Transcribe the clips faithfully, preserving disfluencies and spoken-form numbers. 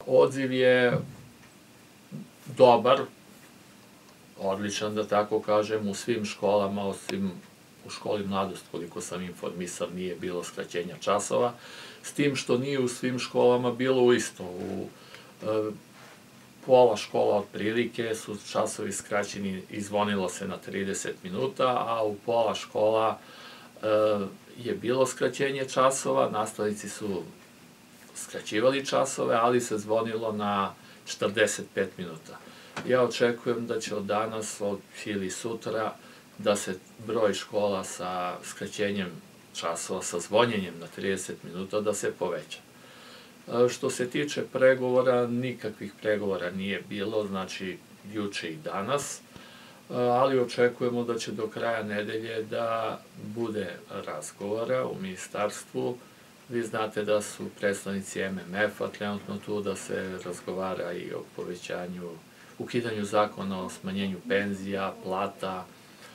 Odziv je dobar, odličan da tako kažem, u svim školama, osim u školi Mladost, koliko sam informisan, nije bilo skraćenja časova, s tim što nije u svim školama bilo isto. U pola škola otprilike su časovi skraćeni i zvonilo se na trideset minuta, a u pola škola je bilo skraćenje časova, nastavnici su skraćivali časove, ali se zvonilo na četrdeset pet minuta. Ja očekujem da će od danas ili sutra da se broj škola sa skraćenjem časova, sa zvonjenjem na trideset minuta, da se poveća. Što se tiče pregovora, nikakvih pregovora nije bilo, znači juče i danas, ali očekujemo da će do kraja nedelje da bude razgovora u ministarstvu. Vi znate da su predstavnici M M F-a trenutno tu, da se razgovara i o povećanju, ukidanju zakona o smanjenju penzija, plata,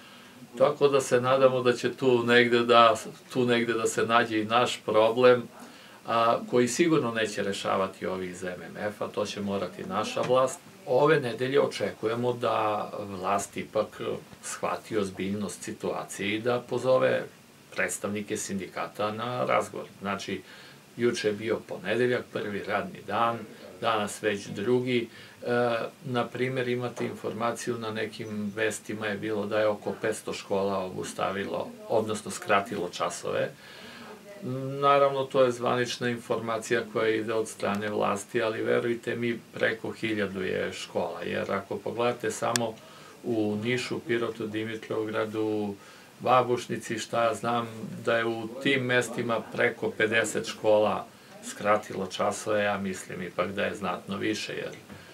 tako da se nadamo da će tu negde da, tu negde da se nađe i naš problem, a, koji sigurno neće rešavati ovi iz M M F-a, to će morati naša vlast. Ove nedelje očekujemo da vlast ipak shvati ozbiljnost situacije i da pozove predstavnike sindikata na razgovor. Znači, juče je bio ponedeljak, prvi radni dan, danas već drugi. Na primjer, imate informaciju, na nekim vestima je bilo da je oko petsto škola obustavilo, odnosno skratilo časove. Naravno, to je zvanična informacija koja ide od strane vlasti, ali verujte mi, preko hiljadu je škola, jer ako pogledate samo u Nišu, Pirotu, Dimitrovgradu, Babušnici, šta ja znam, da je u tim mestima preko pedeset škola skratilo časove, ja mislim ipak da je znatno više, jer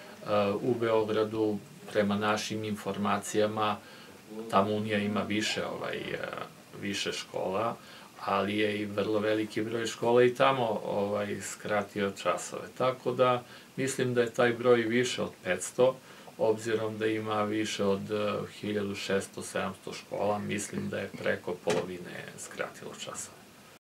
u Beogradu, prema našim informacijama, tamo Unija ima više, više škola, ali je i vrlo veliki broj škola i tamo skratio časove. Tako da mislim da je taj broj više od petsto, obzirom da ima više od hiljadu šesto do sedamsto škola, mislim da je preko polovine skratilo časove.